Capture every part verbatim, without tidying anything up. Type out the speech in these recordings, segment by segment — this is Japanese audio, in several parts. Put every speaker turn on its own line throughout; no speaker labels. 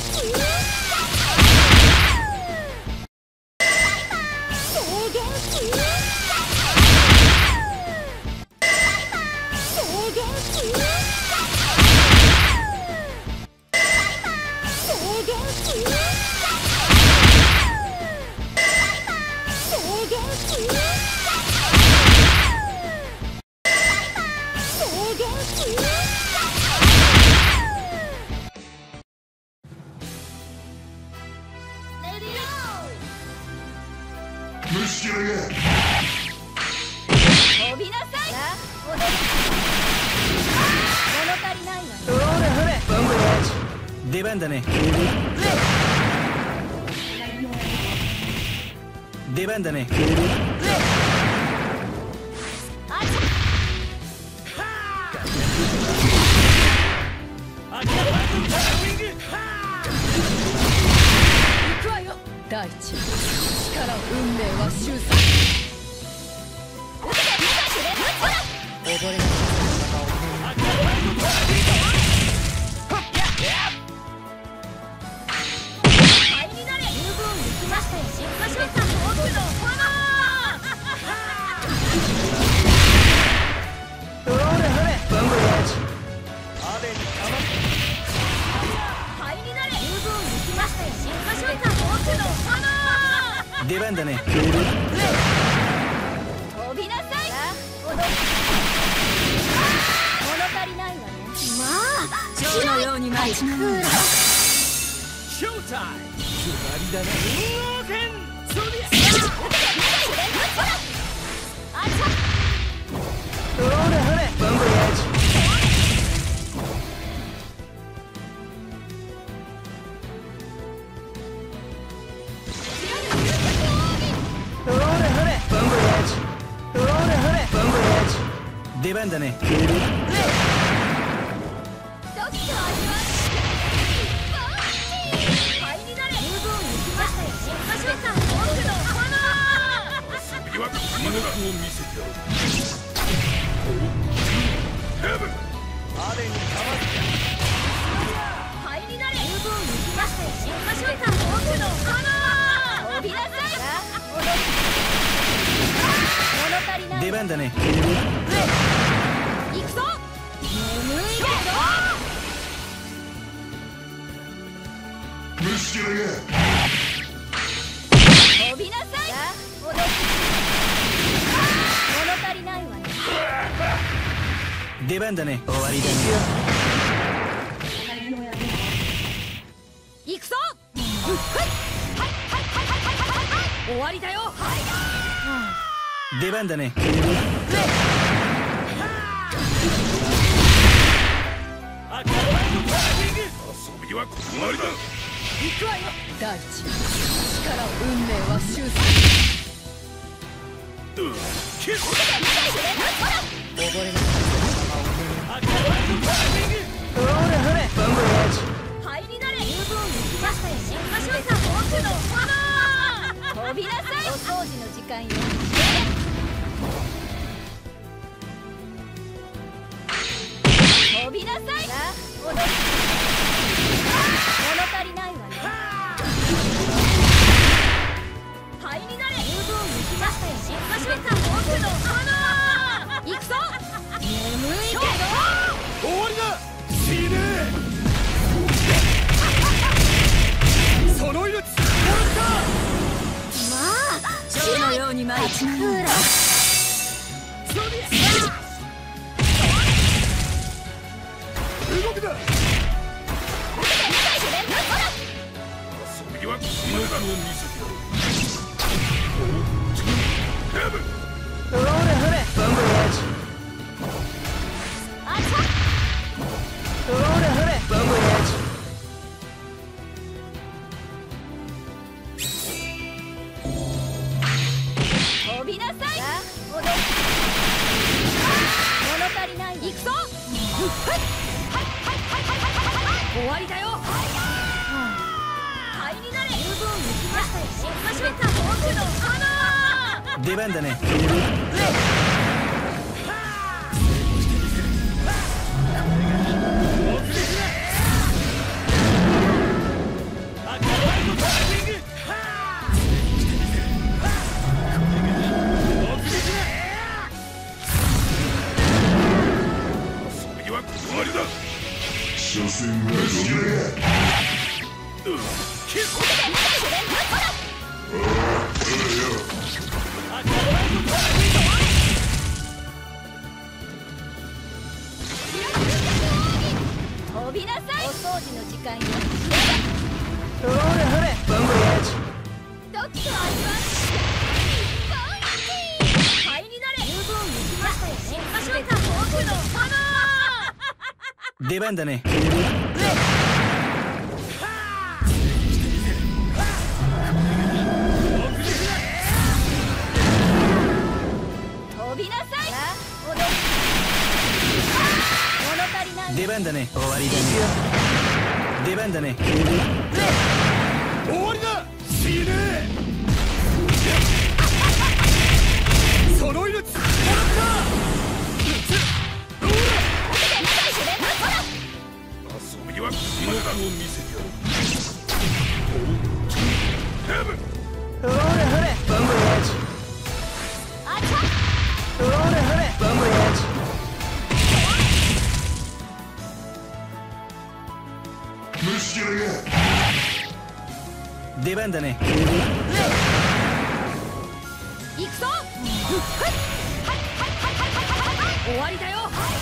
虫けらが
飛びなさい。踊り物足りないわね。
ほれほれボンボヤージ出番だね。出番だね。
あち行くわよ。大地力運命は終戦。溺れない。灰になれ。十分行きましたよ。進化召喚奥の炎。
ほれほれボンボヤージ
灰になれ。十分行きましたよ。進化召喚奥の炎。
出番だね。
飛びなさい。踊り物足りないわね。まあ蝶のように舞いクーラー。
ショータイム決まりだな。運動拳そりゃ
あちゃ
ほれほれボンボヤージほれほれボンボヤージほれほれボンボヤージ出番だね。
ドクターには灰になれ。十分行きましたよ。進化召喚奥の炎。
次はこの学を見せてやろう。ヘブン
あれにかわす
灰になれ。十分行きましたよ。進化召喚奥の炎。飛びなさい。踊り物足りない。
出番だね。
行くぞ。眠いけど
虫けらが
飛びなさい。踊り物足りないわね。
出番だね。終わりだね。
行くぞ。はいはいはいはいはいはいはいはい。終わりだよ。
出番だね。
遊びはここまでだ。
行くわよ。大地力運命は終戦。
キス
溺れない。
ほれほれボンボヤージ
灰になれ。十分行きましたよ。進化召喚奥の炎。飛びなさい。お掃除の時間よ。飛びなさい。踊り物足りないわね。灰になれ。十分行きましたよ。進化召喚奥の炎。行くぞ。眠いけど
終わりだ。死ねその命殺
まあ蝶のように舞いクーラー。
動くだ。遊びはこの学を見せてやろう。ヘブン
ほれほれボンボヤージ
あちゃ
ほれほれボンボヤージ
飛びなさい。踊り物足りない。行くぞ。終わりだよ。灰になれ。十分行きましたよ。進化召喚奥の炎。
出番だね。
所詮は知ら
飛びなさい。お掃除の時間よ。
ほれほれボンボヤージ
どっちとあります灰になれ。十分行きましたよね。行きましょうか。僕の花
出番だね。
飛びなさい。踊り物足りない。
出番だね。終わりだね。出番だね。
終わりだ。死ね。その命もらった。遊びはここまでだ。を見せてやる。
ほれほれボンボヤージ
あちゃ。
ほれほれボンボヤージ
虫けらが
出番だね。
行くぞ。終わりだよ。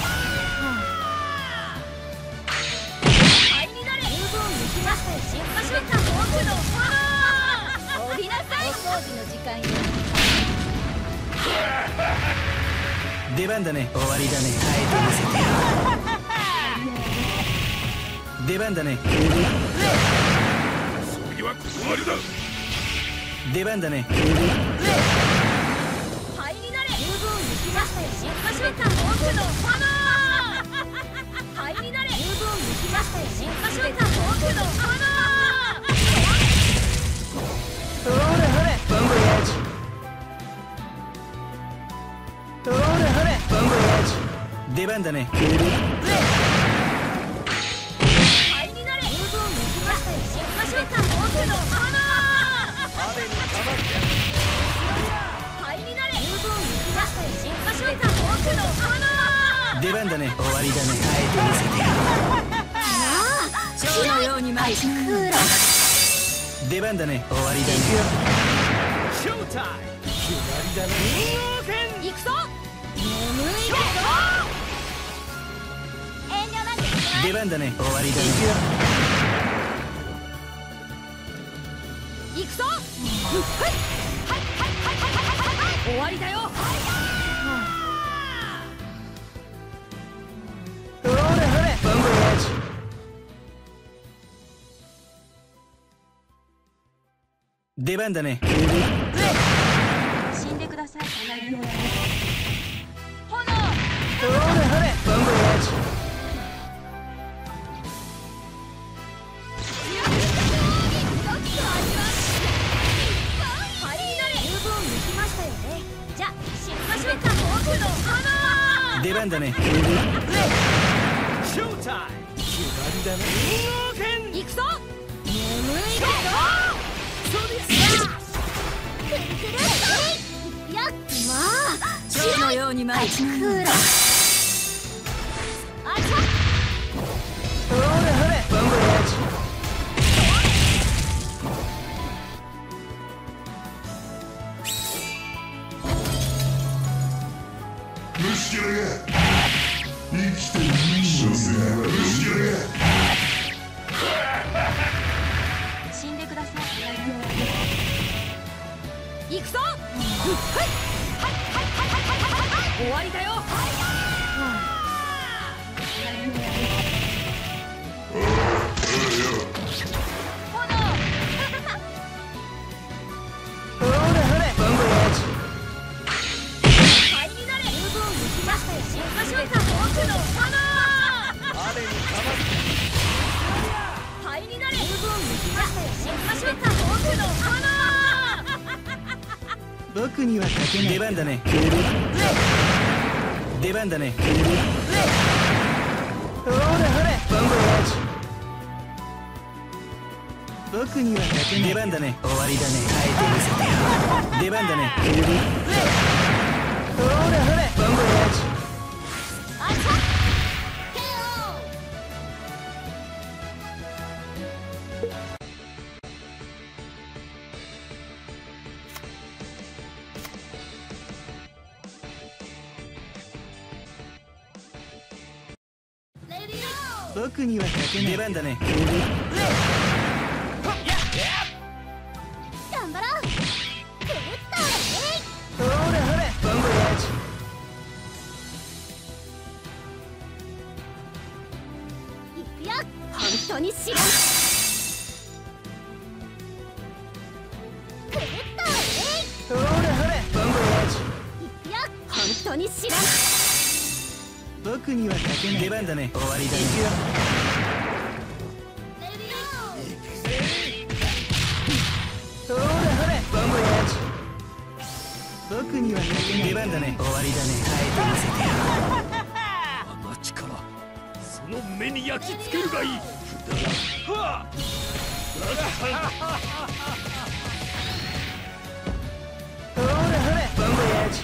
灰になれ。十分行きましたよ。進化しました。僕の花飛びなさい。お掃除の時間よ。
出番だね。終わりだね。あえて見せてよ。出番だね。
遊びはここまでだ。
出番だね。
灰になれ。十分行きましたよ。進化しました。僕の花灰になれ。十分行きましたよ。進化しました。僕の花
ほれほれボンボヤージほれほれボンボヤージ出番だね。
灰になれ。十分行きましたよ。進化しました。僕の花灰になれ。十分行きましたよ。進化しました。僕の花
出番だね。終わりだね。あえて見せてよ。
蝶のように舞いクーラー。
出番だね。終わりだね。
ショータイム。決まりだね。
行くぞ。眠いぞ。遠慮なく
出番だね。終わりだね。
行くぞ。終わりだよ。
ほれほれボンボヤージ出番だね。
死んでください。炎。
ほれほれボンボヤージ
灰になれ。十分行きましたよね。じゃあ進化しました。僕の花
出番だね。
ショータイム。決まりだね。
行くぞ。眠いぞ。やっまあ蝶のように舞いクーラー。あちゃ。
ほれほれボンボヤージ
虫けらが生きている。所詮は虫けらが
死んでください。行くぞ。終わりだよ。
ほれほれボンボヤージ
灰になれ。十分行きましたよ。進化しました。僕の花灰になれ。十分行きましたよ。進化しました。僕の花
僕には勝てない。出番だね。出番だね。ほれほれボンボヤージ僕には勝てない。出番だね。終わりだね。あえて見せてよ。出番だね。ほれほれボンボヤージ
あちゃ。ケ
僕には勝てない。出番だね。
頑張ろう。くるっと
ほらほら、ボンボヤージ。
いくよ。本当に知らん。くるっと
ほらほら、ボンボヤージ。
いくよ。本当に知らん。
僕には勝てない。出番だね。終わりだね。行くよ。ほらほら、ボンボヤージ。僕には勝てない。出番だね。終わりだね。耐えてみせてよ。
あの力その目に焼き付けるがいい。くだらん。はあ
ほらほら、ボンボヤージ。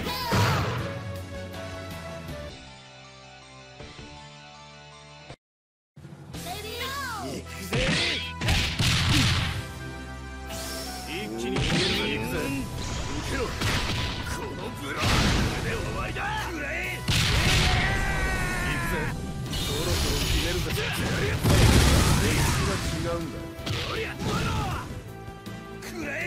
一気に決めるぞ。行くぜ。受けろ。このブラーで終わりだ。くらえ。行くぜ。そろそろ決めるぜ。レースが違うんだ。おりゃ、くらえ。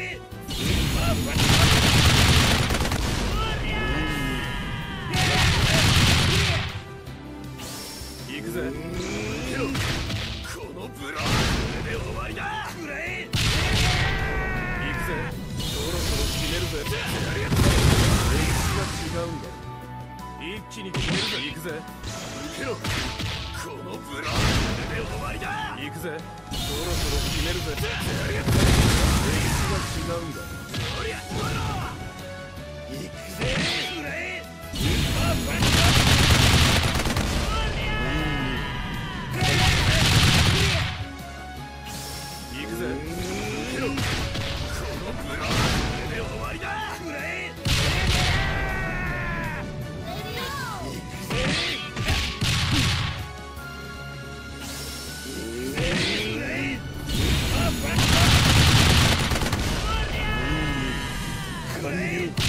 行くぜ。受けろ。このブラーで終わりだ。くらえ。行くぜ。そろそろ決めるぜ。レースが違うんだ。一気に決めるぜ。行くぜ。受けろ。このブラーで終わりだ。行くぜ。そろそろ決めるぜ。レースが違うんだ。おりゃ、行くぜ。くらえ。行くぜ。受けろ。このブラーで終わりだ。くらえ。行くぜ。完了。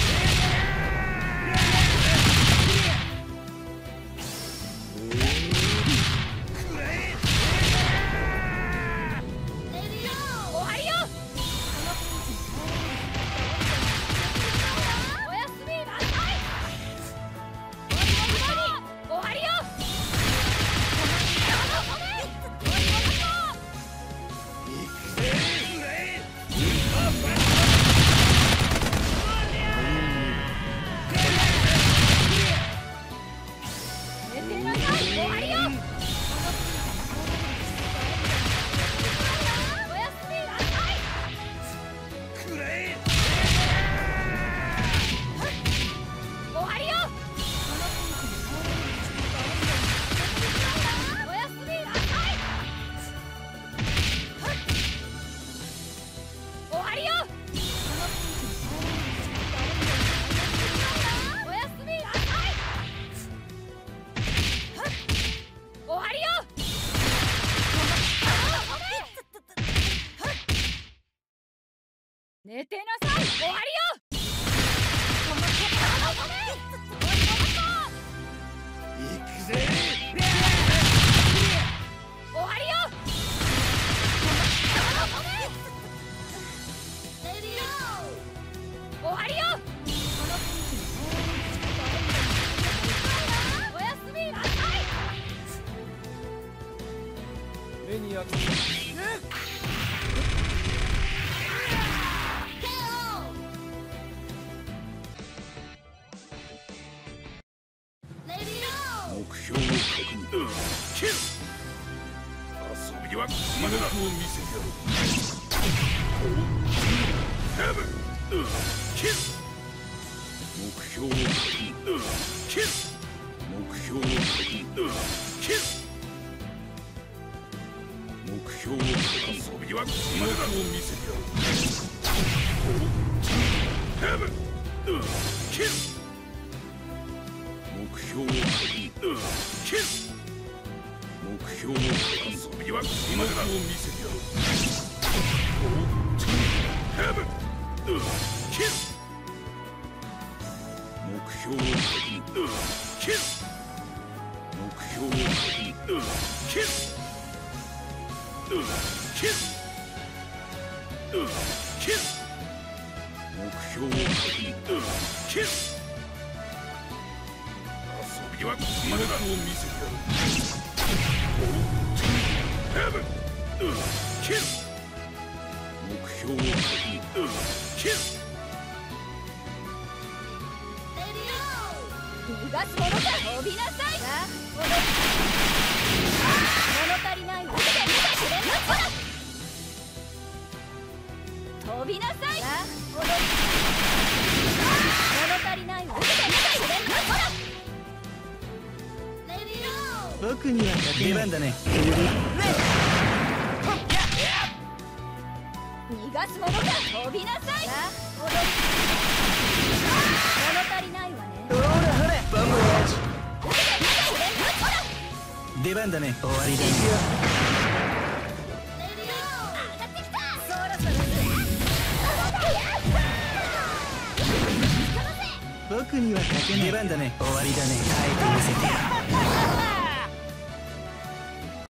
寝てなさい。終わりよ。
行くぜ。
終わりよ。終わりよ。おやすみなさい。
目に焼き付ける。目標を確認。キル。遊びはここまでだ。を見せてやろう。ヘブン。キル。目標を確認。キル。目標を確認。キル。目標を確認。遊びはここまでだ。を見せてやろう。ヘブン。キル。目標を確認。キル。目標を確認。遊びはここまでだ。を見せてやろう。ヘブン。キル。目標を確認。キル。目標を確認。キル。 キルキル目標を確認キル遊びはここまでだを見せてやるヘブンキル目標を確認キル
逃がすものか飛びなさい物足りないわ見て見てくれんのほら飛びなさい物足りないわ見て見てくれんのほら
僕には出番だね。
逃がすものか飛びなさい物足りないわね
ほらほれボムエッジ。
見て見てくれんのほら
出番だね。終わりだ。
上がってきたそろそろ
僕には勝てない。出番だね。終わりだね。耐えてみせてや。